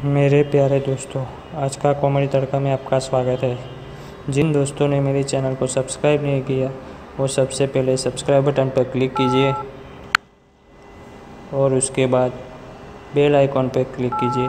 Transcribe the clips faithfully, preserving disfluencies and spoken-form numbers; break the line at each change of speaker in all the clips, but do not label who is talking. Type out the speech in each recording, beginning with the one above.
मेरे प्यारे दोस्तों, आज का कॉमेडी तड़का में आपका स्वागत है। जिन दोस्तों ने मेरे चैनल को सब्सक्राइब नहीं किया वो सबसे पहले सब्सक्राइब बटन पर क्लिक कीजिए और उसके बाद बेल आइकॉन पर क्लिक कीजिए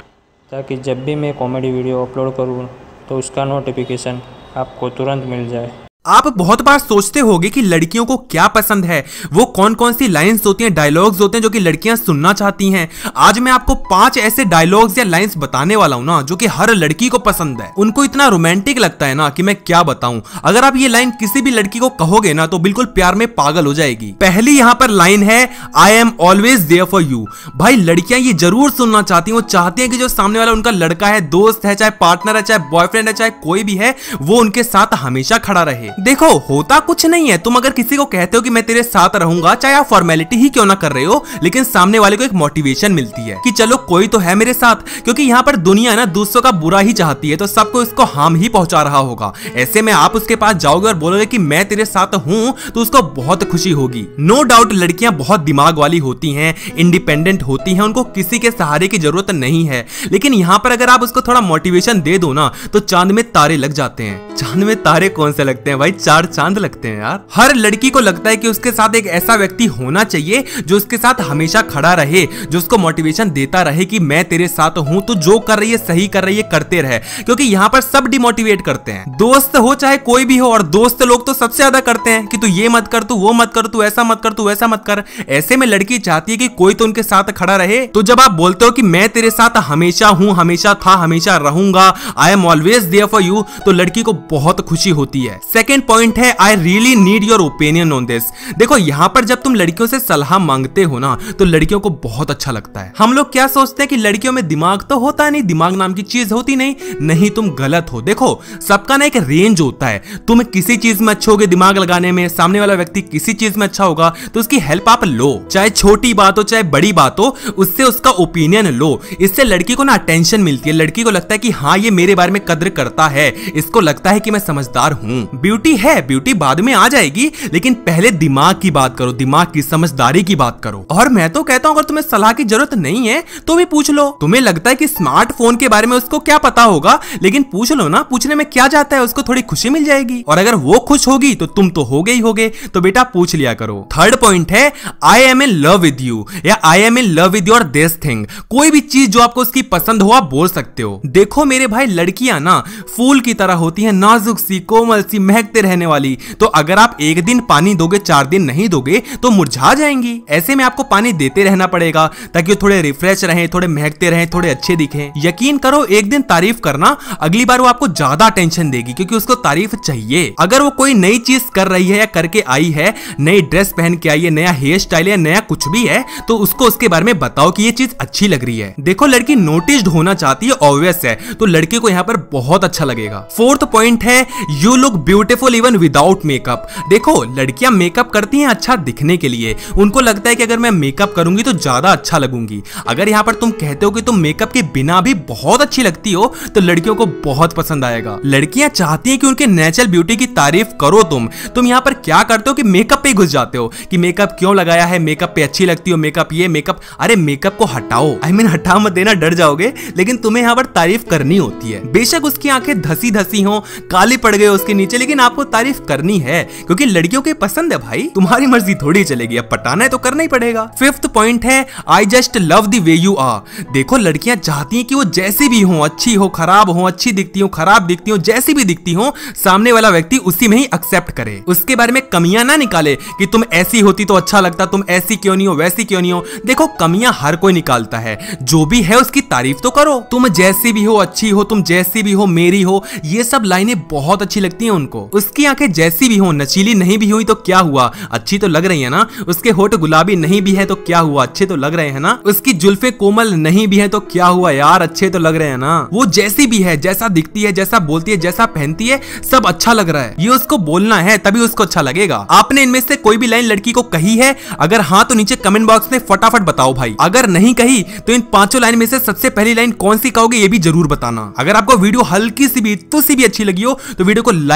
ताकि जब भी मैं कॉमेडी वीडियो अपलोड करूँ तो उसका नोटिफिकेशन आपको तुरंत मिल जाए।
आप बहुत बार सोचते होंगे कि लड़कियों को क्या पसंद है, वो कौन कौन सी लाइंस होती हैं, डायलॉग्स होते हैं जो कि लड़कियां सुनना चाहती हैं। आज मैं आपको पांच ऐसे डायलॉग्स या लाइंस बताने वाला हूं ना जो कि हर लड़की को पसंद है। उनको इतना रोमांटिक लगता है ना कि मैं क्या बताऊं। अगर आप ये लाइन किसी भी लड़की को कहोगे ना तो बिल्कुल प्यार में पागल हो जाएगी। पहली यहाँ पर लाइन है, I am always there for you. भाई लड़कियां ये जरूर सुनना चाहती हैं, वो चाहती हैं कि जो सामने वाला उनका लड़का है, दोस्त है, चाहे पार्टनर है, चाहे बॉयफ्रेंड है, चाहे कोई भी है, वो उनके साथ हमेशा खड़ा रहे। देखो होता कुछ नहीं है, तुम अगर किसी को कहते हो कि मैं तेरे साथ रहूंगा, चाहे आप फॉर्मेलिटी ही क्यों ना कर रहे हो, लेकिन सामने वाले को एक मोटिवेशन मिलती है कि चलो कोई तो है मेरे साथ। क्योंकि यहाँ पर दुनिया ना दूसरों का बुरा ही चाहती है, तो सबको इसको हार्म ही पहुंचा रहा होगा। ऐसे में आप उसके पास जाओगे और बोलोगे कि मैं तेरे साथ हूं तो उसको बहुत खुशी होगी। नो डाउट लड़कियां बहुत दिमाग वाली होती हैं, इंडिपेंडेंट होती हैं, उनको किसी के सहारे की जरूरत नहीं है। लेकिन यहाँ पर अगर आप उसको थोड़ा मोटिवेशन दे दो ना तो चांद में तारे लग जाते हैं। चांद में तारे कौन से लगते हैं भाई, चार चांद लगते हैं यार। हर लड़की को लगता है कि उसके साथ एक ऐसा व्यक्ति होना चाहिए जो उसके साथ हमेशा खड़ा रहे, जो उसको मोटिवेशन देता रहे कि मैं तेरे साथ हूं, तो जो कर रही है सही कर रही है, करते रहे। क्योंकि यहाँ पर सब डिमोटिवेट करते हैं, दोस्त हो चाहे कोई भी हो, और दोस्त लोग तो सबसे ज्यादा करते हैं कि तू ये मत कर, तू वो मत कर, तू ऐसा मत कर, तू वैसा मत कर। ऐसे में लड़की चाहती है कि कोई तो उनके साथ खड़ा रहे। तो जब आप बोलते हो कि मैं तेरे साथ हमेशा हूं, हमेशा था, हमेशा रहूंगा, I am always there for you, तो लड़की को बहुत खुशी होती है। सेकेंड पॉइंट है, I really need your opinion on this. देखो यहाँ पर जब तुम लड़कियों से सलाह मांगते हो ना तो लड़कियों को बहुत अच्छा लगता है। हम लोग क्या सोचते हैं कि लड़कियों में दिमाग तो होता नहीं, दिमाग नाम की चीज होती नहीं। नहीं, तुम गलत हो। देखो सबका ना एक रेंज होता है, तुम किसी चीज में अच्छे होगे दिमाग लगाने में, सामने वाला व्यक्ति किसी चीज में अच्छा होगा तो उसकी हेल्प आप लो, चाहे छोटी बात हो चाहे बड़ी बात हो, उससे उसका ओपिनियन लो। इससे लड़की को ना अटेंशन मिलती है, लड़की को लगता है कि हाँ ये मेरे बारे में कद्र करता है, इसको लगता है कि मैं समझदार हूं। ब्यूटी है, ब्यूटी बाद में आ जाएगी, लेकिन पहले दिमाग की बात करो, दिमाग की समझदारी की बात करो। और मैं तो कहता हूं अगर तुम्हें सलाह की जरूरत नहीं है तो भी पूछ लो। तुम्हें लगता है कि स्मार्टफोन के बारे में उसको क्या पता होगा, लेकिन पूछ लो ना, पूछने में क्या जाता है, उसको थोड़ी खुशी मिल जाएगी। और अगर वो खुश होगी तो तुम तो हो गए ही होगे, तो बेटा पूछ लिया करो। थर्ड पॉइंट है, I am in love with you या I am in love with your this thing. कोई भी चीज जो आपको उसकी पसंद हो आप बोल सकते हो। देखो मेरे भाई लड़कियां ना फूल की तरह होती हैं, नाजुक सी, कोमल सी, महकते रहने वाली। तो अगर आप एक दिन पानी दोगे, चार दिन नहीं दोगे तो मुरझा जाएंगी। ऐसे में आपको पानी देते रहना पड़ेगा ताकि वो थोड़े रिफ्रेश रहें, थोड़े महकते रहें, थोड़े अच्छे दिखें। यकीन करो एक दिन तारीफ करना, अगली बार वो आपको ज्यादा अटेंशन देगी क्योंकि उसको तारीफ चाहिए। अगर वो कोई नई चीज कर रही है या करके आई है, नई ड्रेस पहन के आई है, नया हेयर स्टाइल है, नया कुछ भी है, तो उसको उसके बारे में बताओ कि ये चीज अच्छी लग रही है। देखो लड़की नोटिस्ड होना चाहती है, ऑब्वियस है, तो लड़की को यहाँ पर बहुत अच्छा लगेगा। फोर्थ पॉइंट है, you look beautiful even without makeup. देखो लड़कियां मेकअप करती हैं अच्छा दिखने के लिए, उनको लगता है कि अगर मैं मेकअप करूंगी तो ज्यादा अच्छा लगूंगी। अगर यहाँ पर तुम कहते हो कि तुम मेकअप के बिना भी बहुत अच्छी लगती हो तो लड़कियों को बहुत पसंद आएगा। लड़कियां चाहती हैं कि उनके नेचुरल ब्यूटी की तारीफ करो तुम। तुम यहाँ पर क्या करते हो कि मेकअप पे घुस जाते हो कि मेकअप क्यों लगाया है, मेकअप पे अच्छी लगती हो, मेकअप ये मेकअप। अरे मेकअप को हटाओ, आई मीन हटा मत देना, डर जाओगे, लेकिन तुम्हें यहाँ पर तारीफ करनी होती है। बेशक उसकी आंखें धसी धसी हो, काली पड़ गए उसके नीचे, लेकिन आपको तारीफ करनी है क्योंकि लड़कियों के पसंद है भाई, तुम्हारी मर्जी थोड़ी चलेगी, अब पटाना है तो करना ही पड़ेगा। फिफ्थ पॉइंट है, I just love the way you are. देखो लड़कियां चाहती हैं कि वो जैसी भी हो, अच्छी हो, खराब हो, अच्छी दिखती हो, खराब दिखती हो, जैसी भी दिखती हो, सामने वाला व्यक्ति उसी में ही एक्सेप्ट करे, उसके बारे में कमियां ना निकाले कि तुम ऐसी होती तो अच्छा लगता, तुम ऐसी क्यों नहीं हो, वैसी क्यों नहीं हो। देखो कमियां हर कोई निकालता है, जो भी है उसकी तारीफ तो करो। तुम जैसी भी हो, अच्छी हो, तुम जैसी भी हो, मेरी हो, ये सब लाइनें बहुत अच्छी लगती हैं उनको। उसकी आंखें जैसी भी हो, नचीली नहीं भी हुई तो क्या हुआ, अच्छी तो लग रही है ना। उसके होठ गुलाबी नहीं भी है तो क्या हुआ, अच्छे तो लग रहे हैं ना। उसकी जुल्फे कोमल नहीं भी है तो क्या हुआ यार, अच्छे तो लग रहे हैं ना। वो जैसी भी है, जैसा दिखती है, जैसा बोलती है, जैसा पहनती है, सब अच्छा लग रहा है, ये उसको बोलना है तभी उसको अच्छा लगेगा। आपने इनमें से कोई भी लाइन लड़की को कही है? अगर हाँ तो नीचे कमेंट बॉक्स में फटाफट बताओ भाई। अगर नहीं कही तो इन पांचों लाइन में से सबसे पहली लाइन कौन सी कहोगे ये भी जरूर बताना। अगर आपको वीडियो हल्की सी भी, तुसी भी अच्छी लगी हो तो वीडियो को लाइक करना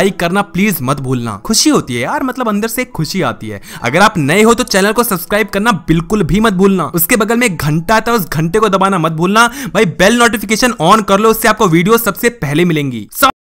प्लीज मत भूलना। खुशी होती है यार, मतलब अंदर से एक खुशी आती है। अगर आप नए हो तो चैनल को सब्सक्राइब करना बिल्कुल भी मत भूलना। उसके बगल में एक घंटा आता है, उस घंटे को दबाना मत भूलना भाई। बेल नोटिफिकेशन ऑन कर लो, उससे आपको वीडियो सबसे पहले मिलेंगी।